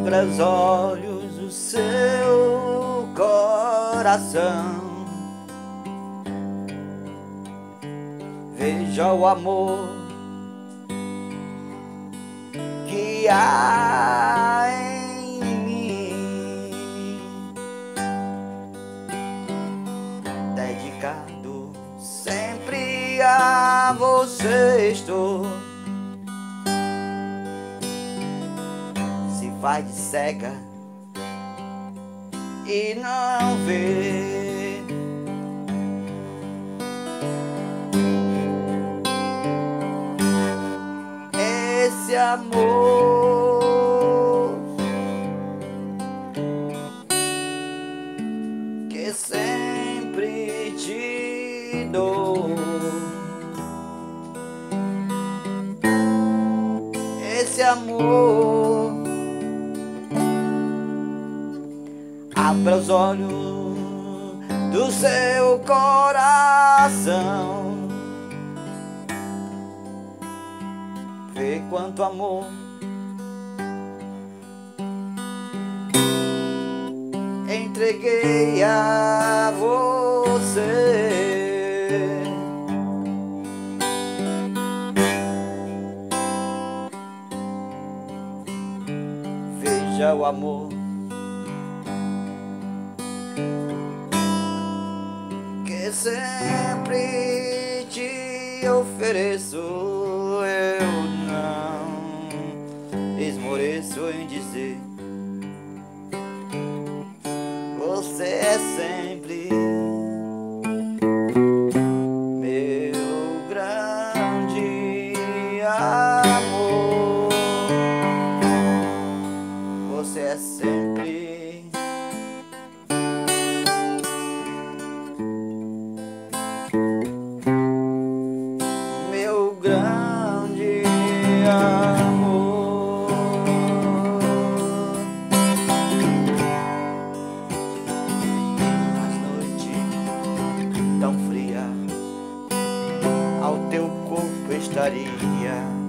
Abra os olhos do seu coração, veja o amor que há em mim, dedicado sempre a você estou. Se vai de cega e não vê, esse amor que sempre te dou, esse amor. Abra os olhos do seu coração, vê quanto amor entreguei a você. Veja o amor que sempre te ofereço. Eu não esmoreço em dizer, você é sempre meu grande amor. Você é sempre meu grande amor. As noites tão frias ao teu corpo estaria